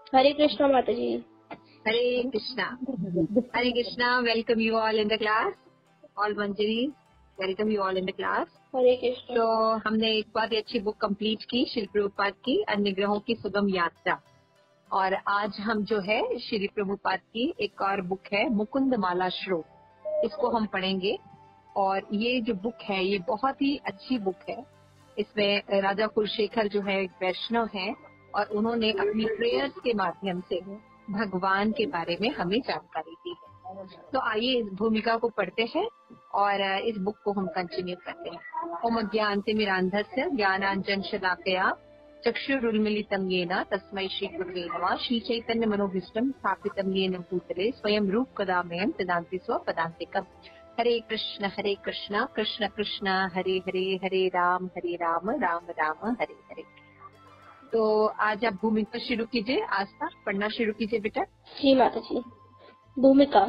हरे कृष्णा माता जी। Hare Krishna. Hare Krishna. Welcome you all in the class. All Manjari, welcome you all in the class. Hare Krishna. तो हमने एक बहुत ही अच्छी बुक कंप्लीट की, श्री प्रभुपाद की अन्य ग्रहों की सुगम यात्रा। और आज हम जो है श्री प्रभुपाद की एक और बुक है मुकुंद माला श्लोक, इसको हम पढ़ेंगे। और ये जो बुक है ये बहुत ही अच्छी बुक है। इसमें राजा कुलशेखर जो है एक वैष्णव है और उन्होंने अपनी प्रेयर्स के माध्यम से भगवान के बारे में हमें जानकारी दी है। तो आइए इस भूमिका को पढ़ते हैं और इस बुक को हम कंटिन्यू करते हैं। ओम ज्ञानतिमिरान्धस्य ज्ञानांजन शलाकया चक्षुरुन्मीलितं येन तस्मै श्री गुरुवे नमः। श्री चैतन्य मनोभीष्टं स्थापितं येन भूतले स्वयं रूप कदा मह्यं ददाति स्वपदान्तिकम्। हरे कृष्ण कृष्ण कृष्ण हरे हरे, हरे राम राम राम हरे हरे। तो आज आप भूमिका शुरू कीजिए। आस्था पढ़ना शुरू कीजिए बेटा। जी माता जी। भूमिका।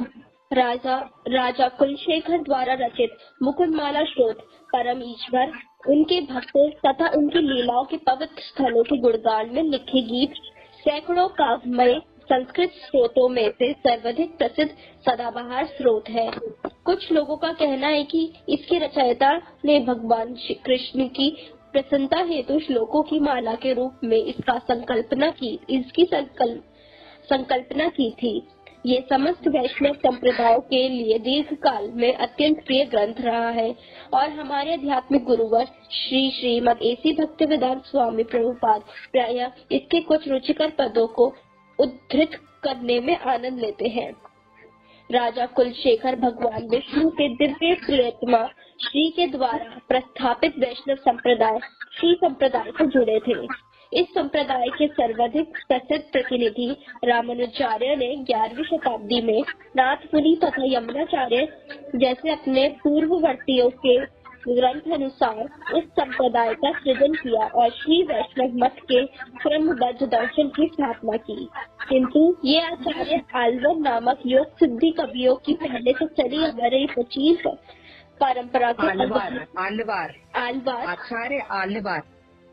राजा कुलशेखर द्वारा रचित मुकुंदमाला श्लोक परम ईश्वर, उनके भक्तों तथा उनकी लीलाओं के पवित्र स्थलों के गुणगान में लिखे गीत सैकड़ों काव्यमय संस्कृत स्रोतों में से सर्वाधिक प्रसिद्ध सदाबहार स्रोत है। कुछ लोगों का कहना है कि इसके रचयिता ने भगवान श्री कृष्ण की प्रसन्नता हेतु श्लोकों की माला के रूप में इसकी संकल्पना की थी। ये समस्त वैष्णव संप्रदायों के लिए दीर्घ काल में अत्यंत प्रिय ग्रंथ रहा है और हमारे आध्यात्मिक गुरुवर श्रीमद एसी भक्तिवेदांत स्वामी प्रभुपाद प्रायः इसके कुछ रुचिकर पदों को उद्धृत करने में आनंद लेते हैं। राजा कुलशेखर भगवान विष्णु के दिव्य प्रियतमा श्री के द्वारा प्रस्थापित वैष्णव श्री संप्रदाय से जुड़े थे। इस संप्रदाय के सर्वाधिक प्रसिद्ध प्रतिनिधि रामानुजाचार्य ने 11वीं शताब्दी में नाथ मुनि तथा यमुनाचार्य जैसे अपने पूर्ववर्तियों के ग्रंथ अनुसार इस संप्रदाय का सृजन किया और श्री वैष्णव मत के क्रमबद्ध दर्शन की स्थापना की। किंतु ये आचार्य आल्वर नामक योग सिद्धि कवियों की पहले से चली आ रही प्राचीन परंपरा के आचार्य आल्वार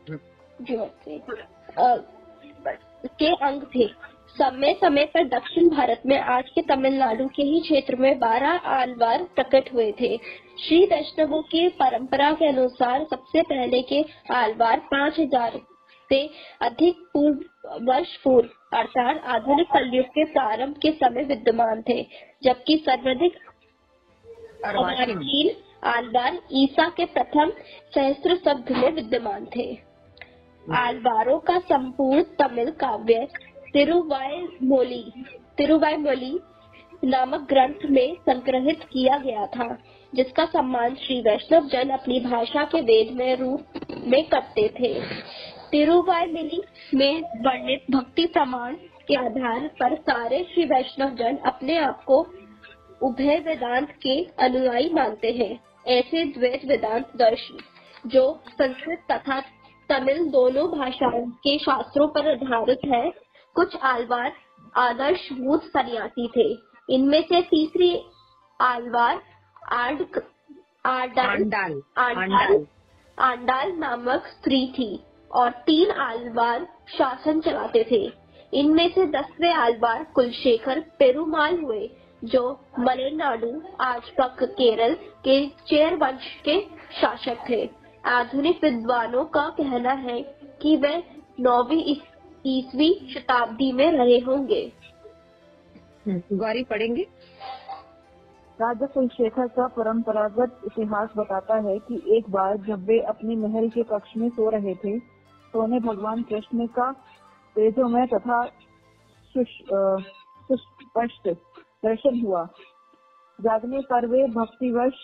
के अंग थे। समय समय पर दक्षिण भारत में आज के तमिलनाडु के ही क्षेत्र में 12 आल्वार प्रकट हुए थे। श्री वैष्णवों की परंपरा के अनुसार सबसे पहले के आल्वार 5000 से अधिक वर्ष पूर्व अर्थात आधुनिक कलयुग के प्रारंभ के समय विद्यमान थे, जबकि सर्वाधिक प्राचीन आल्वार ईसा के प्रथम सहस्त्राब्द में विद्यमान थे। आल्वारों का संपूर्ण तमिल काव्य तिरुवाइमोली नामक ग्रंथ में संग्रहित किया गया था, जिसका सम्मान श्री वैष्णव जन अपनी भाषा के वेद में रूप में करते थे। तिरुवाइमोली में वर्णित भक्ति प्रमाण के आधार पर सारे श्री वैष्णव जन अपने आप को उभय वेदांत के अनुयायी मानते हैं। ऐसे द्वैत वेदांत दर्शन जो संस्कृत तथा तमिल दोनों भाषाओं के शास्त्रों पर आधारित है। कुछ आल्वार आदर्शभूत सन्यासी थे। इनमें से तीसरी आल्वार आंडाल नामक स्त्री थी और 3 आल्वार शासन चलाते थे। इनमें से 10वें आल्वार कुलशेखर पेरुमाल हुए, जो मलेनाडु आज का केरल के चेर वंश के शासक थे। आधुनिक विद्वानों का कहना है कि वे 9वीं ईसवी शताब्दी में रहे होंगे। गौरी पढ़ेंगे। राजा कुलशेखर का परंपरागत इतिहास बताता है कि एक बार जब वे अपने महल के कक्ष में सो रहे थे तो उन्हें भगवान कृष्ण का तेजोमय तथा सुस्पष्ट दर्शन हुआ। जागने पर वे भक्तिवश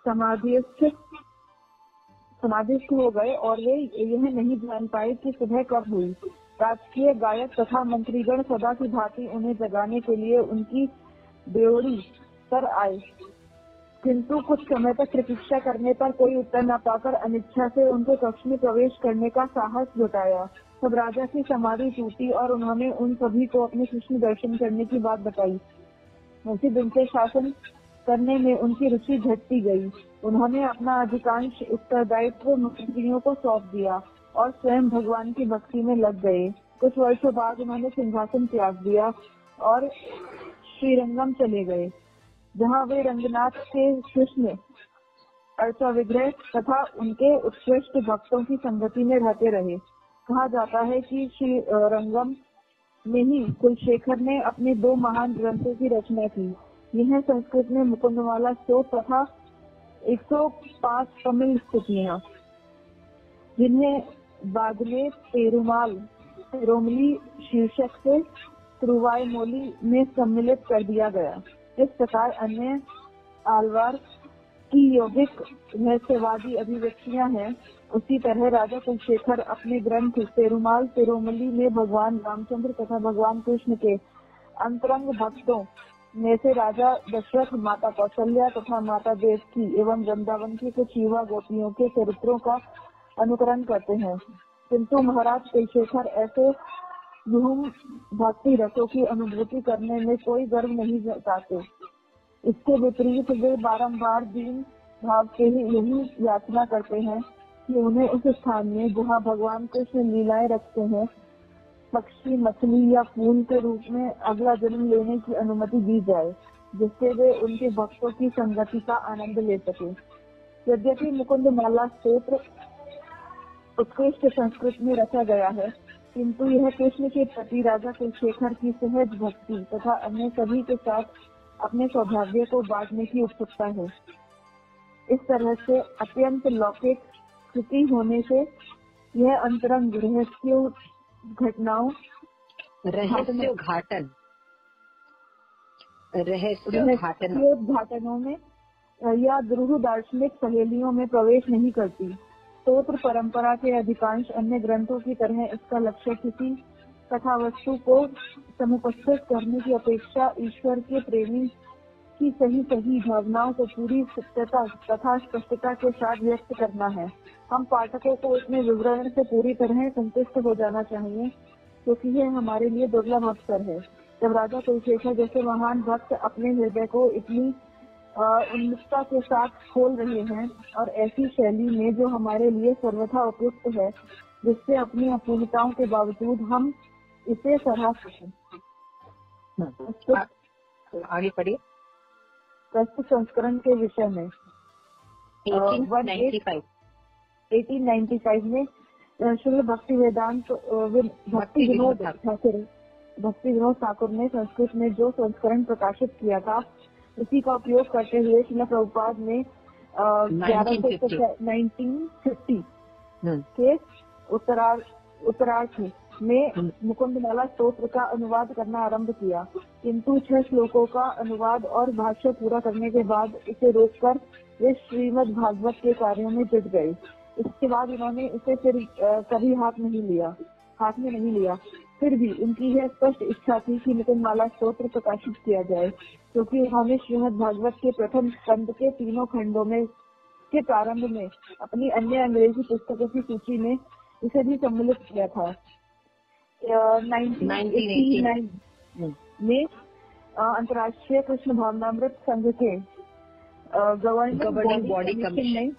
समाधिस्थ हो गए और वे यह नहीं जान पाए कि सुबह कब हुई। राजकीय गायक तथा मंत्रीगण सदा की भांति उन्हें जगाने के लिए उनकी ड्योढ़ी पर आए, किंतु कुछ समय तक प्रतीक्षा करने पर कोई उत्तर न पाकर अनिच्छा से उनके कक्ष में प्रवेश करने का साहस जुटाया। तब राजा की समाधि टूटी और उन्होंने उन सभी को अपने कृष्ण दर्शन करने की बात बताई। उसी दिन से शासन करने में उनकी रुचि घटती गई। उन्होंने अपना अधिकांश उत्तरदायित्व मंत्रियों को सौंप दिया और स्वयं भगवान की भक्ति में लग गए। कुछ वर्षों बाद उन्होंने सिंहासन त्याग दिया और श्रीरंगम चले गए, जहाँ वे रंगनाथ के कृष्ण अर्चा विग्रह तथा उनके उत्कृष्ट भक्तों की संगति में रहते रहे। कहा जाता है कि श्री रंगम में ही कुलशेखर ने अपने 2 महान ग्रंथों की रचना की। यह संस्कृत में मुकुंदमाला स्तोत्र तथा 105 तमिल स्तुतियां, जिन्हें बाद में पेरुमली शीर्षक से तिरुवाइमोली में सम्मिलित कर दिया गया। इस प्रकार अन्य आलवार की यौगिक रहस्यवादी अभिव्यक्तियां हैं, उसी तरह राजा कुलशेखर अपने ग्रंथ तिरुमली में भगवान रामचंद्र तथा भगवान कृष्ण के अंतरंग भक्तों में से राजा दशरथ, माता कौशल्या तथा माता देवकी एवं वृंदावन की कुछ युवा गोपियों के चरित्रों का अनुकरण करते हैं। किंतु महाराज कुलशेखर ऐसे विहुम भक्ति रसों की अनुभूति करने में कोई गर्व नहीं जताते। इसके विपरीत वे बारंबार दीन भाव से ही यही याचना करते हैं कि उन्हें उस स्थान में जहाँ भगवान कृष्ण लीलाएं रखते हैं, पक्षी, मछली या फूल के रूप में अगला जन्म लेने की अनुमति दी जाए, जिससे वे उनके भक्तों की संगति का आनंद ले सके। यद्यपि मुकुंदमाला स्तोत्र उत्कृष्ट संस्कृत में रचा गया है, किंतु यह कृष्ण के प्रति राजा कुलशेखर की सहज भक्ति तथा अन्य सभी के साथ अपने सौभाग्य को बांटने की उत्सुकता है। इस तरह से अत्यंत लौकिक स्थिति होने से यह अंतरंग रहस्योद्घाटनों में या द्रुह दार्शनिक पहेलियों में प्रवेश नहीं करती। स्तोत्र परंपरा के अधिकांश अन्य ग्रंथों की तरह इसका लक्ष्य किसी कथा वस्तु को समुपस्थित करने की अपेक्षा ईश्वर के प्रेमी की सही भावनाओं को पूरी सत्यता तथा स्पष्टता के साथ व्यक्त करना है। हम पाठकों को इसमें विवरण से पूरी तरह संतुष्ट हो जाना चाहिए, क्योंकि यह हमारे लिए दुर्लभ अवसर है जब राजा कुलशेखर जैसे महान भक्त अपने हृदय को इतनी उन्मुखता के साथ खोल रहे हैं और ऐसी शैली में जो हमारे लिए सर्वथा उपयुक्त है, जिससे अपनी अपूर्णताओं के बावजूद हम इसे सराह सकें। आगे पढ़िए। प्रस्तुत संस्करण के विषय में 1895 में श्री भक्ति वेदांत भक्ति विनोद ठाकुर ने संस्कृत में जो संस्करण प्रकाशित किया था, उसी का उपयोग करते हुए श्रील प्रभुपाद ने 1950 के उत्तरार्ध में मुकुंदमाला स्तोत्र का अनुवाद करना आरंभ किया, किंतु 6 श्लोकों का अनुवाद और भाष्य पूरा करने के बाद इसे रोककर वे श्रीमद् भागवत के कार्यों में जुट गए। इसके बाद उन्होंने इसे फिर कभी हाथ में नहीं लिया। फिर भी उनकी यह स्पष्ट इच्छा थी कि मुकुंदमाला स्तोत्र प्रकाशित किया जाए, क्योंकि उन्होंने श्रीमद् भागवत के प्रथम स्कंद के 3 खंडों में के प्रारंभ में अपनी अन्य अंग्रेजी पुस्तकों की सूची में इसे भी सम्मिलित किया था। 1989 में अंतर्राष्ट्रीय कृष्ण भावनामृत संघ के गवर्निंग बॉडी कमीशन ने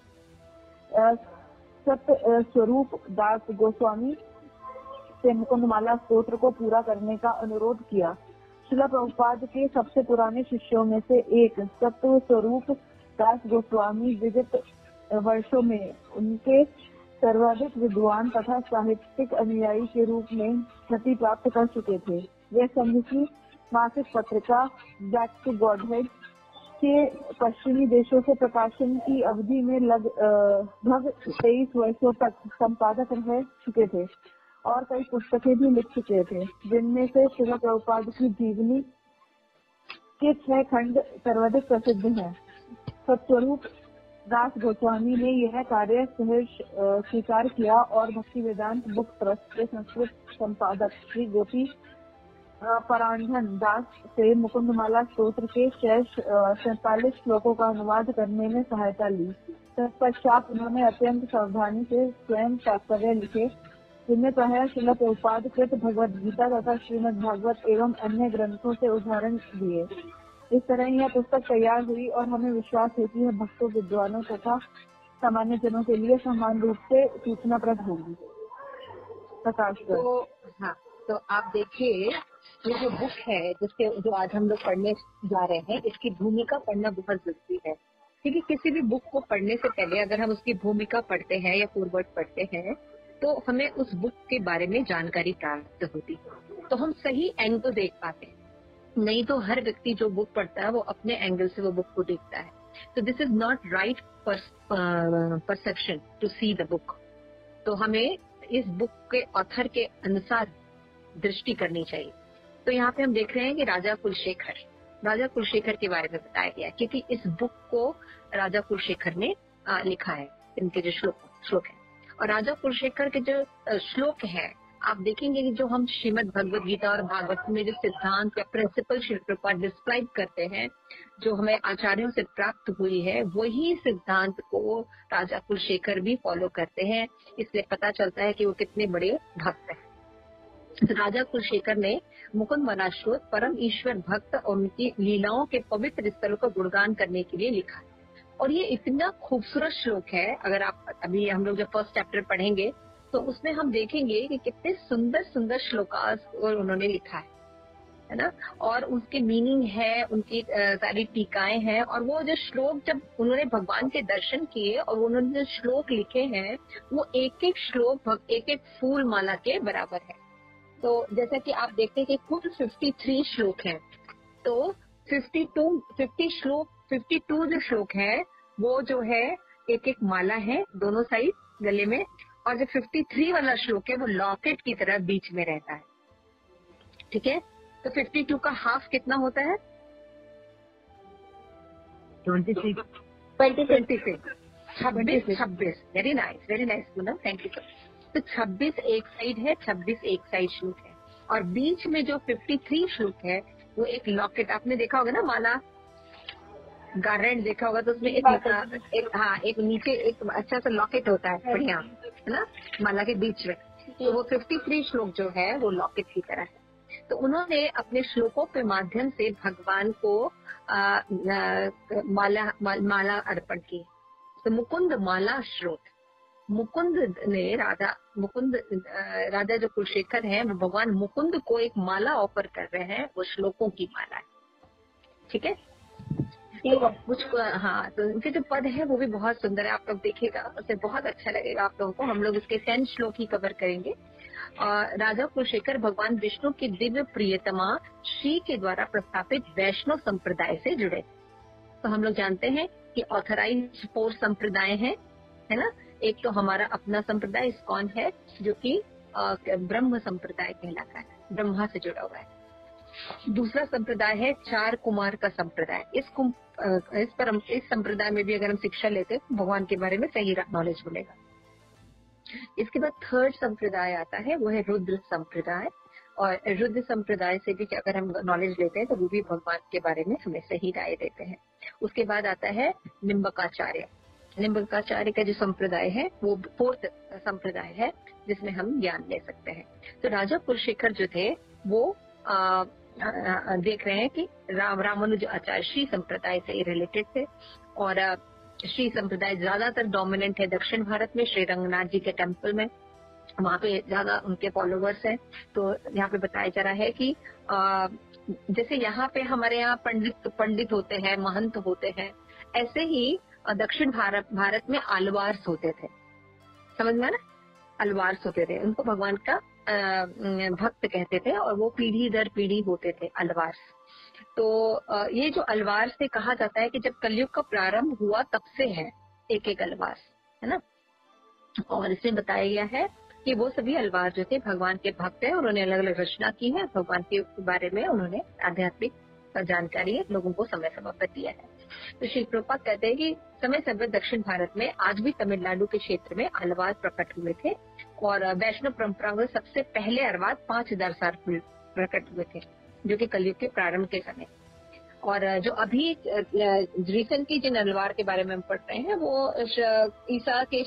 सत्य स्वरूप दास गोस्वामी से मुकुंदमाला स्तोत्र को पूरा करने का अनुरोध किया। श्रील प्रभुपाद के सबसे पुराने शिष्यों में से एक सत्य स्वरूप दास गोस्वामी विगत वर्षों में उनके सर्वाधिक विद्वान तथा साहित्यिक अनुयायी के रूप में ख्याति प्राप्त कर चुके थे। वे संघ की मासिक पत्रिका बैक टू गॉडहेड के पश्चिमी देशों से प्रकाशन की अवधि में लगभग 23 वर्षों तक संपादक रह चुके थे और कई पुस्तकें भी लिख चुके थे, जिनमें से श्रील प्रभुपाद की जीवनी के 6 खंड सर्वाधिक प्रसिद्ध हैं। सत्स्वरूप दास गोस्वामी ने यह कार्य सहर्ष स्वीकार किया और भक्ति वेदांत बुक ट्रस्ट के संस्कृत संपादक श्री गोपी परांधन दास से मुकुंदमाला स्तोत्र के 47 श्लोकों का अनुवाद करने में सहायता ली। तत्पश्चात उन्होंने अत्यंत सावधानी से स्वयं तात्पर्य लिखे, जिनमें प्रायः श्रील प्रभुपाद कृत भगवद गीता तथा श्रीमद् भागवत एवं अन्य ग्रंथों से उदाहरण दिए। इस तरह यह पुस्तक तैयार हुई और हमें विश्वास है कि यह भक्तों, विद्वानों तथा सामान्य जनों के लिए समान रूप से सूचनाप्रद होगी। प्रकाश तो हाँ, तो आप देखिए ये जो बुक है जिसके जो आज हम लोग पढ़ने जा रहे हैं, इसकी भूमिका पढ़ना बहुत जरूरी है, क्योंकि किसी भी बुक को पढ़ने से पहले अगर हम उसकी भूमिका पढ़ते हैं या पूर्ववर्ड पढ़ते हैं तो हमें उस बुक के बारे में जानकारी प्राप्त होती है, तो हम सही एंगल देख पाते हैं। नहीं तो हर व्यक्ति जो बुक पढ़ता है वो अपने एंगल से वो बुक को देखता है। तो this is not right perception to see the book. तो हमें इस बुक के ऑथर के अनुसार दृष्टि करनी चाहिए। तो यहाँ पे हम देख रहे हैं कि राजा कुलशेखर के बारे में बताया गया, क्योंकि इस बुक को राजा कुलशेखर ने लिखा है, इनके जो श्लोक है। और राजा कुलशेखर के जो श्लोक है, आप देखेंगे कि जो हम श्रीमद् भगवद गीता और भागवत में जो सिद्धांत या प्रिंसिपल शिल प्रभुपाद डिस्क्राइब करते हैं, जो हमें आचार्यों से प्राप्त हुई है, वही सिद्धांत को राजा कुलशेखर भी फॉलो करते हैं। इसलिए पता चलता है कि वो कितने बड़े भक्त हैं। तो राजा कुलशेखर ने मुकुंद मलाश्रोत परम ईश्वर भक्त और उनकी लीलाओं के पवित्र स्थलों का गुणगान करने के लिए लिखा है। और ये इतना खूबसूरत श्लोक है, अगर आप अभी हम लोग जब फर्स्ट चैप्टर पढ़ेंगे तो उसमें हम देखेंगे कि कितने सुंदर सुंदर श्लोकास और उन्होंने लिखा है ना। और उसके मीनिंग है, उनकी सारी टीकाएं हैं। और वो जो श्लोक जब उन्होंने भगवान के दर्शन किए और उन्होंने जो श्लोक लिखे हैं, वो एक एक श्लोक एक एक फूल माला के बराबर है। तो जैसा कि आप देखते हैं कि कुल 53 श्लोक हैं, तो 52 जो श्लोक है वो जो है एक एक माला है दोनों साइड गले में, और जो 53 वाला श्लोक है वो लॉकेट की तरह बीच में रहता है। ठीक है, तो 52 का हाफ कितना होता है? 26। 26। Very nice Poonam, thank you sir. तो 26 एक साइड है, 26 एक साइड श्लोक है, और बीच में जो 53 श्लोक है वो एक लॉकेट, आपने देखा होगा ना माला गारंट देखा होगा, तो उसमें एक नीचे एक अच्छा सा लॉकेट होता है, बढ़िया है ना, माला के बीच में। तो वो 53 श्लोक जो है वो लॉकेट की तरह है। तो उन्होंने अपने श्लोकों के माध्यम से भगवान को माला अर्पण की। तो मुकुंद माला श्रोत, मुकुंद राजा जो कुलशेखर है वो भगवान मुकुंद को एक माला ऑफर कर रहे हैं, वो श्लोकों की माला है। ठीक है, तो मुझको तो उनके जो पद है वो भी बहुत सुंदर है, आप लोग देखिएगा, उससे बहुत अच्छा लगेगा आप लोगों को। हम लोग इसके 10 श्लोक ही कवर करेंगे। राजा कुलशेखर भगवान विष्णु की दिव्य प्रियतमा श्री के द्वारा प्रस्थापित वैष्णव संप्रदाय से जुड़े। तो हम लोग जानते हैं कि ऑथराइज 4 संप्रदाय हैं, है ना। एक तो हमारा अपना संप्रदाय इस्कॉन है, जो कि ब्रह्म संप्रदाय कहलाता है, ब्रह्मा से जुड़ा हुआ है। दूसरा संप्रदाय है 4 कुमार का संप्रदाय। इस संप्रदाय में भी अगर हम शिक्षा लेते हैं तो भगवान के बारे में सही नॉलेज मिलेगा। इसके बाद 3rd संप्रदाय आता है, वो है रुद्र संप्रदाय। और रुद्र संप्रदाय से भी अगर हम नॉलेज लेते हैं तो वो भी भगवान के बारे में हमें सही राय देते हैं। उसके बाद आता है निम्बकाचार्य। निम्बकाचार्य का जो संप्रदाय है वो 4th संप्रदाय है, जिसमें हम ज्ञान ले सकते हैं। तो राजा कुलशेखर जो थे वो देख रहे हैं कि रामानुज आचार्य श्री संप्रदाय से रिलेटेड थे, और श्री संप्रदाय ज्यादातर डोमिनेंट है दक्षिण भारत में, श्री रंगनाथ जी के टेम्पल में, वहाँ पे ज्यादा उनके फॉलोवर्स हैं। तो यहाँ पे बताया जा रहा है कि जैसे यहाँ पे हमारे यहाँ पंडित होते हैं, महंत होते हैं, ऐसे ही दक्षिण भारत में अलवार्स होते थे, समझ में ना, अलवार्स होते थे, उनको भगवान का भक्त कहते थे, और वो पीढ़ी दर पीढ़ी होते थे अलवार्स। तो ये जो अलवार्स से कहा जाता है कि जब कलयुग का प्रारंभ हुआ तब से है एक एक अलवार्स, है ना। और इसमें बताया गया है कि वो सभी अलवार जो थे भगवान के भक्त हैं, और उन्होंने अलग अलग रचना की है, भगवान के बारे में उन्होंने आध्यात्मिक जानकारी लोगों को समय समय पर दिया है। तो श्री प्रभुपाद कहते हैं कि समय समय दक्षिण भारत में आज भी तमिलनाडु के क्षेत्र में अलवार प्रकट हुए थे, और वैष्णव परंपरा में सबसे पहले अलवार 5000 साल प्रकट हुए थे, जो कि कलयुग के प्रारंभ के समय। और जो अभी रिसेंट की जिन अलवार के बारे में हम पढ़ते हैं वो ईसा के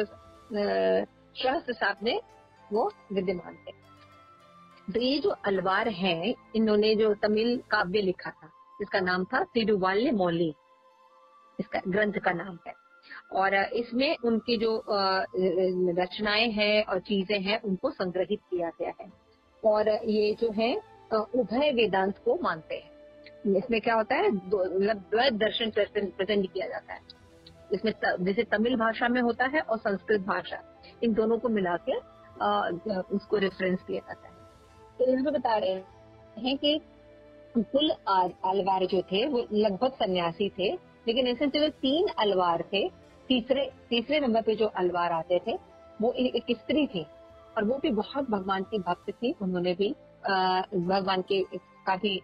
सहस्त्र में वो विद्यमान थे। तो ये जो अलवार हैं, इन्होंने जो तमिल काव्य लिखा था जिसका नाम था तिरुवाल्य मौली, इसका ग्रंथ का नाम है। और इसमें उनकी जो रचनाएं हैं और चीजें हैं उनको संग्रहित किया गया है। और ये जो है उभय वेदांत को मानते हैं। इसमें क्या होता है, द्वैत दर्शन प्रेजेंट किया जाता है। इसमें जैसे तमिल भाषा में होता है और संस्कृत भाषा, इन दोनों को मिला के उसको रेफरेंस किया जाता है। तो यहाँ पे बता रहे हैं कि कुल अलवार जो थे वो लगभग सन्यासी थे, लेकिन ऐसे जो 3 अलवार थे, तीसरे नंबर पे जो अलवार आते थे वो एक स्त्री थी, और वो भी बहुत भगवान की भक्त थी। उन्होंने भी भगवान के काफी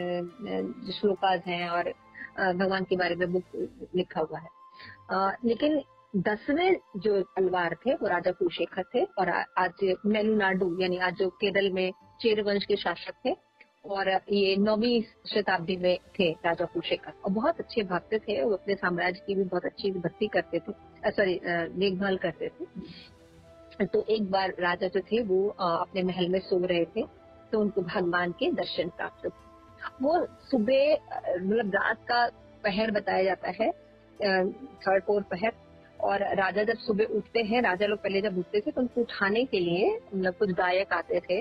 श्लोकाज हैं और भगवान के बारे में बुक लिखा हुआ है। लेकिन 10वें जो अलवार थे वो राजा कुलशेखर थे, और आज मेलुनाडु यानी आज जो केरल में चेर वंश के शासक थे, और ये 9वीं शताब्दी में थे राजा कुलशेखर, और बहुत अच्छे भक्त थे। वो अपने साम्राज्य की भी बहुत अच्छी भक्ति करते थे, देखभाल करते थे। तो एक बार राजा जो थे वो अपने महल में सो रहे थे, तो उनको भगवान के दर्शन प्राप्त हुए। वो सुबह मतलब रात का पहर बताया जाता है, 3rd 4th पहर, और राजा जब सुबह उठते हैं, राजा लोग पहले जब उठते थे तो उनको उठाने के लिए मतलब कुछ गायक आते थे।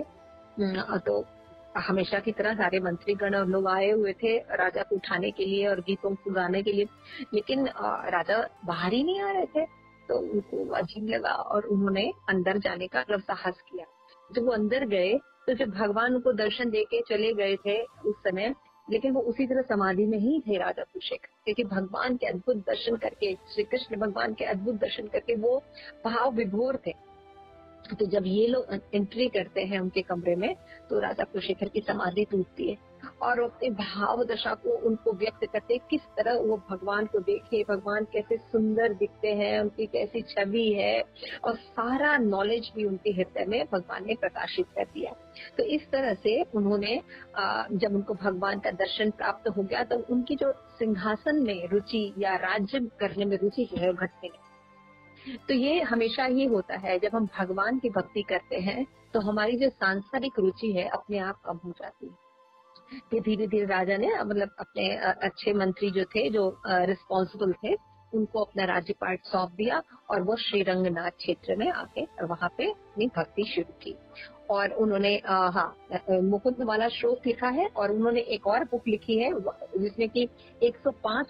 तो हमेशा की तरह सारे मंत्रीगण और लोग आए हुए थे राजा को उठाने के लिए और गीतों को गाने के लिए, लेकिन राजा बाहर ही नहीं आ रहे थे। तो उनको अजीब लगा और उन्होंने अंदर जाने का मतलब साहस किया। जब वो अंदर गए तो जब भगवान उनको दर्शन देके चले गए थे उस समय, लेकिन वो उसी तरह समाधि में ही थे राजा कुलशेखर, क्योंकि भगवान के अद्भुत दर्शन करके, श्री कृष्ण भगवान के अद्भुत दर्शन करके वो भाव विभोर थे। तो जब ये लोग एंट्री करते हैं उनके कमरे में, तो राजा कुलशेखर की समाधि टूटती है, और अपने भाव दशा को उनको व्यक्त करते, किस तरह वो भगवान को देखे, भगवान कैसे सुंदर दिखते हैं, उनकी कैसी छवि है, और सारा नॉलेज भी उनके हृदय में भगवान ने प्रकाशित कर दिया। तो इस तरह से उन्होंने जब उनको भगवान का दर्शन प्राप्त हो गया, तो उनकी जो सिंहासन में रुचि या राज्य करने में रुचि जो है घटने लगी। तो ये हमेशा ही होता है, जब हम भगवान की भक्ति करते हैं तो हमारी जो सांसारिक रुचि है अपने आप कम हो जाती है। फिर धीरे धीरे राजा ने मतलब अपने अच्छे मंत्री जो थे, जो रिस्पॉन्सिबल थे, उनको अपना राज्यपाट सौंप दिया, और वो श्रीरंगनाथ क्षेत्र में आके वहां पे अपनी भक्ति शुरू की। और उन्होंने मुकुंदमाला श्लोक लिखा है, और उन्होंने एक और बुक लिखी है जिसमें कि 105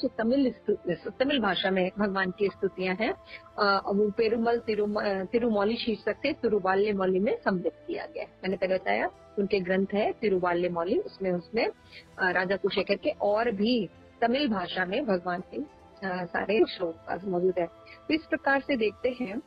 तमिल भाषा में भगवान की स्तुतियां हैं। वो पेरुमल तिरुमौली शीर्षक से तिरुवाल्ले मौली में सम्मिलित किया गया है। मैंने पहले बताया उनके ग्रंथ है तिरुवाल्ले मौली, उसमें राजा कुलशेखर के और भी तमिल भाषा में भगवान के सारे श्लोक मौजूद है। तो इस प्रकार से देखते हैं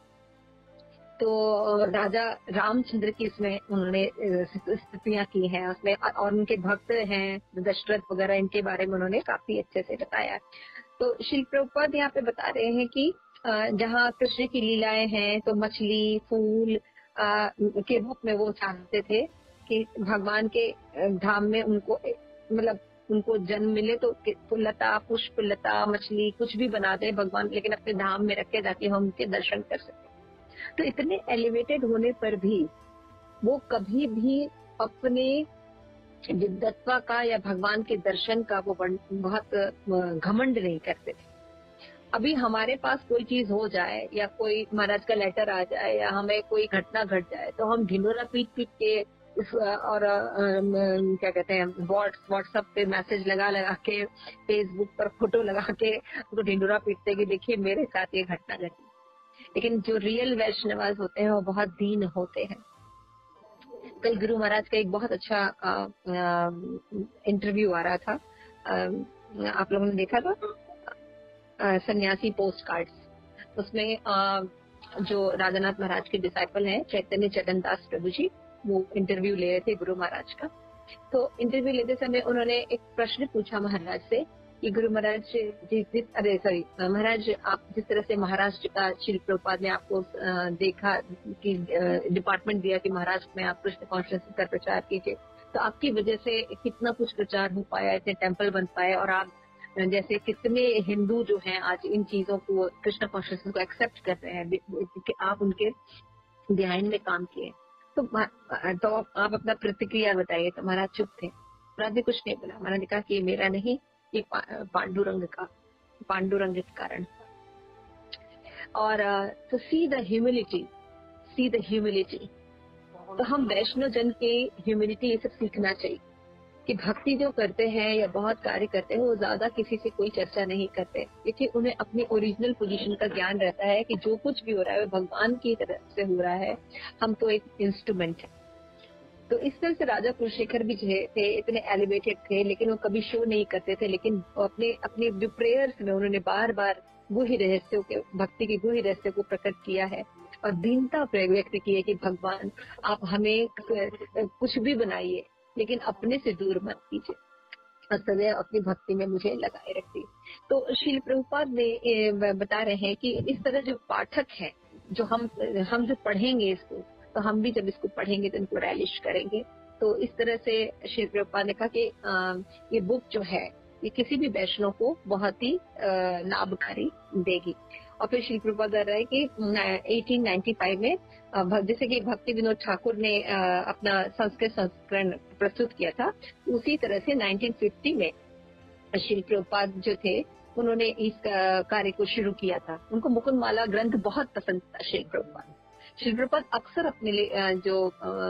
तो राजा रामचंद्र की इसमें उन्होंने स्तुतियां की हैं उसमें, और उनके भक्त हैं दशरथ वगैरह, इनके बारे में उन्होंने काफी अच्छे से बताया। तो श्रील प्रभुपाद यहाँ पे बता रहे हैं कि जहाँ कृष्ण की लीलाएं हैं, तो मछली फूल के रूप में वो चाहते थे कि भगवान के धाम में उनको मतलब उनको जन्म मिले, तो लता पुष्प लता मछली कुछ भी बना दे भगवान, लेकिन अपने धाम में रखे ताकि हम उनके दर्शन कर सके। तो इतने एलिवेटेड होने पर भी वो कभी भी अपने विद्वत्ता का या भगवान के दर्शन का वो बहुत घमंड नहीं करते थे। अभी हमारे पास कोई चीज हो जाए या कोई महाराज का लेटर आ जाए या हमें कोई घटना घट जाए, तो हम ढिंडोरा पीट के और क्या कहते हैं व्हाट्सएप पे मैसेज लगा के, फेसबुक पर फोटो लगा के उनको ढिंडोरा पीटते कि देखिए मेरे साथ ये घटना घटी। लेकिन जो रियल वैष्णवास होते हैं वो बहुत दीन होते हैं। कल गुरु महाराज का एक बहुत अच्छा इंटरव्यू आ रहा था, आप लोगों ने देखा था, सन्यासी पोस्ट कार्ड्स। उसमें जो राधानाथ महाराज के डिसाइपल हैं चैतन्य चरण दास प्रभु जी, वो इंटरव्यू ले रहे थे गुरु महाराज का। तो इंटरव्यू लेते समय उन्होंने एक प्रश्न पूछा महाराज से कि गुरु महाराज महाराज, आप जिस तरह से महाराष्ट्र का श्रील प्रभुपाद ने आपको देखा कि डिपार्टमेंट दिया कि महाराष्ट्र में आप कृष्ण कॉन्शियसनेस का प्रचार कीजिए, तो आपकी वजह से कितना कुछ प्रचार हो पाया, इतने टेम्पल बन पाए, और आप जैसे कितने हिंदू जो हैं आज इन चीजों को, कृष्ण कॉन्शियसनेस को एक्सेप्ट कर रहे हैं क्योंकि आप उनके ध्यान में काम किए। तो आप अपना प्रतिक्रिया बताइए। तो महाराज चुप थे, महाराज ने कुछ नहीं बोला। महाराज ने कहा कि मेरा नहीं, ये पांडुरंग के कारण। और तो सी द ह्यूमिलिटी तो हम वैष्णव जन के ह्यूमिलिटी ये सब सीखना चाहिए कि भक्ति जो करते हैं या बहुत कार्य करते हैं वो ज्यादा किसी से कोई चर्चा नहीं करते, क्योंकि उन्हें अपनी ओरिजिनल पोजीशन का ज्ञान रहता है कि जो कुछ भी हो रहा है वो भगवान की तरफ से हो रहा है, हम तो एक इंस्ट्रूमेंट है। तो इस तरह से राजा कुलशेखर भी थे, इतने एलिवेटेड थे, लेकिन वो कभी शो नहीं करते थे, लेकिन अपने अपने जो प्रेयर्स में उन्होंने बार बार गुह्य रहस्यों के, भक्ति के गुह्य रहस्य को प्रकट किया है और दीनता व्यक्त की है कि भगवान आप हमें कुछ भी बनाइए लेकिन अपने से दूर मत कीजिए और सदैव अपनी भक्ति में मुझे लगाए रखिए। तो श्रील प्रभुपाद ने बता रहे हैं कि इस तरह जो पाठक है, जो हम जो पढ़ेंगे इसको, तो हम भी जब इसको पढ़ेंगे तो इनको रैलिश करेंगे। तो इस तरह से श्री प्रभुपाद ने कहा कि ये बुक जो है ये किसी भी वैष्णव को बहुत ही लाभकारी देगी। और फिर श्री प्रभुपाद कह रहा है कि 1895 में जैसे कि भक्ति विनोद ठाकुर ने अपना संस्कृत संस्करण प्रस्तुत किया था, उसी तरह से 1950 में श्री प्रभुपाद जो थे उन्होंने इस कार्य को शुरू किया था। उनको मुकुंद माला ग्रंथ बहुत पसंद था। श्री प्रभुपाद अक्सर अपने जो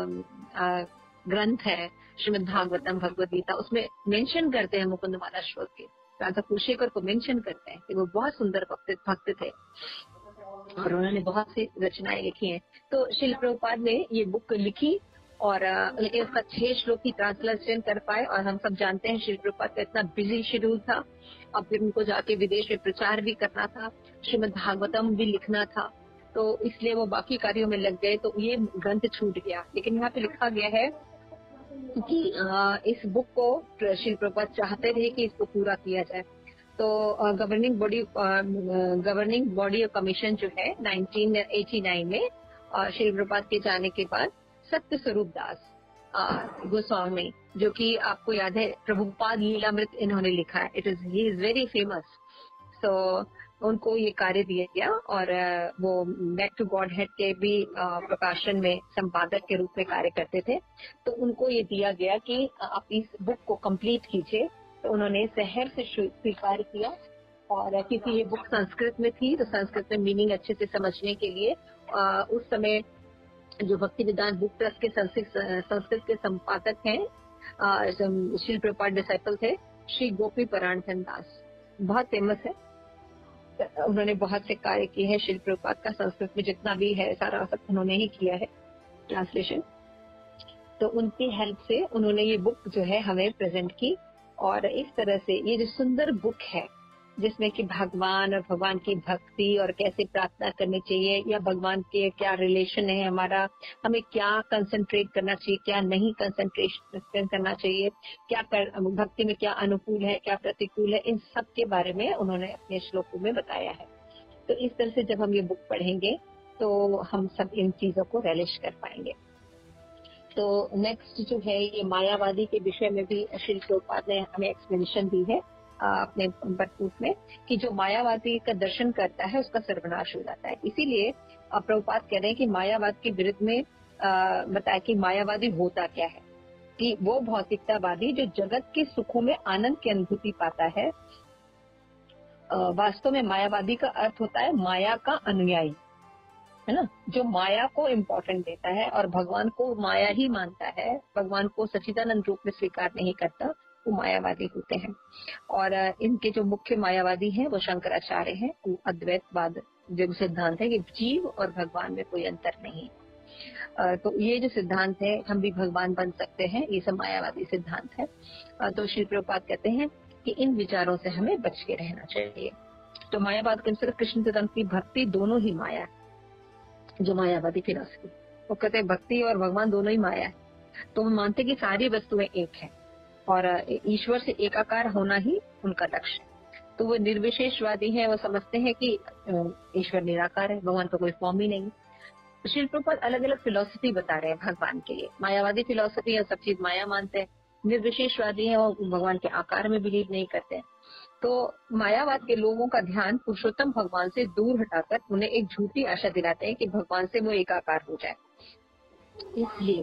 ग्रंथ है श्रीमद् भागवतम, भगवद गीता, उसमें मेंशन करते हैं मुकुंद माला श्लोक के, राजा कुलशेखर को मेंशन करते हैं कि वो बहुत सुंदर भक्त थे और उन्होंने बहुत सी रचनाएं लिखी हैं। तो श्रील प्रभुपाद ने ये बुक लिखी और लेकिन उसका 6 श्लोक की ट्रांसलेशन कर पाए। और हम सब जानते हैं श्रील प्रभुपाद का इतना बिजी शेड्यूल था, और फिर उनको जाके विदेश में प्रचार भी करना था, श्रीमद् भागवतम भी लिखना था, तो इसलिए वो बाकी कार्यों में लग गए, तो ये ग्रंथ छूट गया। लेकिन यहाँ पे लिखा गया है कि इस बुक को श्रील प्रभुपाद चाहते थे कि इसको पूरा किया जाए। तो गवर्निंग बॉडी कमीशन जो है 1989 में श्रील प्रभुपाद के जाने के बाद सत्य स्वरूप दास गोस्वामी, जो कि आपको याद है प्रभुपाद लीलामृत इन्होंने लिखा है, he is very famous. So उनको ये कार्य दिया गया और वो बैक टू गॉड हेड के भी प्रकाशन में संपादक के रूप में कार्य करते थे। तो उनको ये दिया गया कि आप इस बुक को कंप्लीट कीजिए। तो उन्होंने सहर से स्वीकार किया, और क्योंकि ये बुक संस्कृत में थी तो संस्कृत में मीनिंग अच्छे से समझने के लिए उस समय जो भक्ति विदान बुक ट्रस्ट के संस्कृत के संपादक हैं, श्री प्रभुपाद डिसाइपल थे श्री गोपी परायण दास, बहुत फेमस है। उन्होंने बहुत से कार्य किए हैं श्री प्रभुपाद का, संस्कृत में जितना भी है सारा सब उन्होंने ही किया है ट्रांसलेशन। तो उनकी हेल्प से उन्होंने ये बुक जो है हमें प्रेजेंट की, और इस तरह से ये जो सुंदर बुक है जिसमें कि भगवान और भगवान की भक्ति और कैसे प्रार्थना करनी चाहिए, या भगवान के क्या रिलेशन है हमारा, हमें क्या कंसंट्रेट करना चाहिए, क्या नहीं कंसंट्रेशन करना चाहिए, क्या भक्ति में क्या अनुकूल है क्या प्रतिकूल है, इन सब के बारे में उन्होंने अपने श्लोकों में बताया है। तो इस तरह से जब हम ये बुक पढ़ेंगे तो हम सब इन चीजों को रियलाइज कर पाएंगे। तो नेक्स्ट जो है ये मायावादी के विषय में भी श्री प्रभुपाद ने हमें एक्सप्लेनेशन दी है अपने बरकूट में, कि जो मायावादी का दर्शन करता है उसका सर्वनाश हो जाता है। इसीलिए प्रभुपाद कह रहे हैं कि मायावाद के विरुद्ध में बताया कि मायावादी होता क्या है, कि वो भौतिकतावादी जो जगत के सुखों में आनंद की अनुभूति पाता है। वास्तव में मायावादी का अर्थ होता है माया का अनुयायी, है ना, जो माया को इम्पोर्टेंट देता है और भगवान को माया ही मानता है, भगवान को सच्चिदानंद रूप में स्वीकार नहीं करता, वो मायावादी होते हैं। और इनके जो मुख्य मायावादी हैं वो शंकराचार्य हैं। अद्वैतवाद जो सिद्धांत है कि जीव और भगवान में कोई अंतर नहीं है। तो ये जो सिद्धांत है हम भी भगवान बन सकते हैं, ये सब मायावादी सिद्धांत है। तो श्री प्रभुपाद कहते हैं कि इन विचारों से हमें बच के रहना चाहिए। तो मायावाद के अनुसार कृष्ण सिद्धांत की भक्ति दोनों ही माया है। जो मायावादी फिलॉसफी वो कहते हैं भक्ति और भगवान दोनों ही माया है। तो हम मानते हैं कि सारी वस्तुएं एक है और ईश्वर से एकाकार होना ही उनका लक्ष्य है। तो वो निर्विशेषवादी हैं, वो समझते हैं कि ईश्वर निराकार है, भगवान का कोई फॉर्म ही नहीं। श्री प्रभुपाद अलग अलग फिलॉसफी बता रहे हैं भगवान के लिए। मायावादी फिलॉसफी है, सब चीज माया मानते हैं। निर्विशेषवादी है, वो भगवान के आकार में बिलीव नहीं करते हैं। तो मायावाद के लोगों का ध्यान पुरुषोत्तम भगवान से दूर हटाकर उन्हें एक झूठी आशा दिलाते हैं कि भगवान से वो एकाकार हो जाए। इसलिए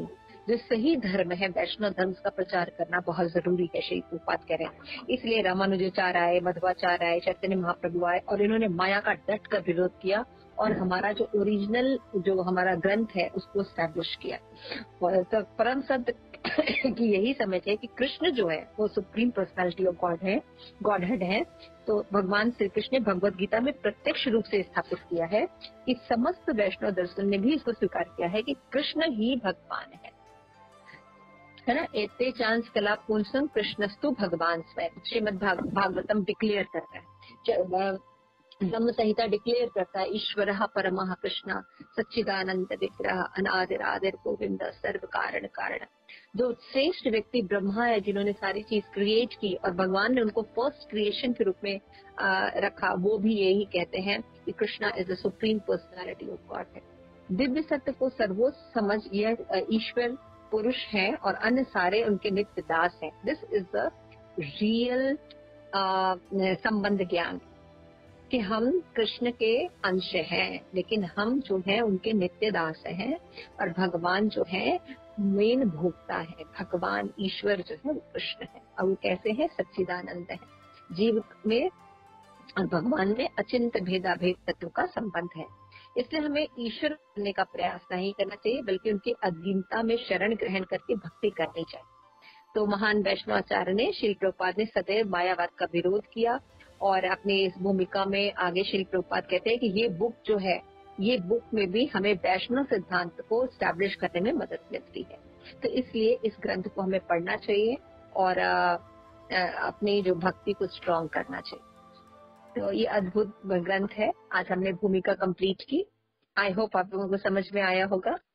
जो सही धर्म है, वैष्णव धर्म का प्रचार करना बहुत जरूरी है, श्री प्रभुपाद कह रहे हैं। इसलिए रामानुजाचार्य आए, मध्वाचार्य आए, चैतन्य महाप्रभु आए और इन्होंने माया का डट कर विरोध किया और हमारा जो ओरिजिनल जो हमारा ग्रंथ है उसको स्टैब्लिश किया। तो परम संत की यही समझ है कि कृष्ण जो है वो सुप्रीम पर्सनालिटी ऑफ गॉड है, गॉडहेड है। तो भगवान श्री कृष्ण ने भगवत गीता में प्रत्यक्ष रूप से स्थापित किया है कि समस्त वैष्णव दर्शन ने भी इसको स्वीकार किया है कि कृष्ण ही भगवान है ना। एते चांस कला पुंसम कृष्णस्तु भगवान स्वयं, श्रीमद भागवतम डिक्लेयर करता है, ब्रह्म संहिता डिक्लेयर करता है, ईश्वर परमः कृष्ण सच्चिदानंद विग्रह अनादिरादिर गोविंद सर्व कारण कारण। जो श्रेष्ठ व्यक्ति ब्रह्मा है, जिन्होंने सारी चीज क्रिएट की और भगवान ने उनको फर्स्ट क्रिएशन के रूप में रखा, वो भी यही कहते हैं कि Krishna is the supreme personality of God है। दिव्य सत्य को सर्वोच्च समझ यह ईश्वर पुरुष है और अन्य सारे उनके नित्य दास हैं। दिस इज द रियल संबंध ज्ञान कि हम कृष्ण के अंश हैं, लेकिन हम जो है उनके नित्य दास हैं और भगवान जो है मेन भोक्ता है। भगवान ईश्वर जो है वो कृष्ण है और वो कैसे है, सच्चिदानंद है। जीव में और भगवान में अचिंत भेदाभेद तत्व का संबंध है। इसलिए हमें ईश्वर बनने का प्रयास नहीं करना चाहिए, बल्कि उनकी अधीनता में शरण ग्रहण करके भक्ति करनी चाहिए। तो महान वैष्णवाचार्य ने, श्री प्रभुपाद ने सदैव मायावाद का विरोध किया और अपनी इस भूमिका में आगे श्री प्रभुपाद कहते हैं कि ये बुक जो है, ये बुक में भी हमें वैष्णव सिद्धांत को स्टैब्लिश करने में मदद मिलती है। तो इसलिए इस ग्रंथ को हमें पढ़ना चाहिए और अपनी जो भक्ति को स्ट्रॉन्ग करना चाहिए। तो ये अद्भुत ग्रंथ है। आज हमने भूमिका कंप्लीट की। आई होप आप लोगों को समझ में आया होगा।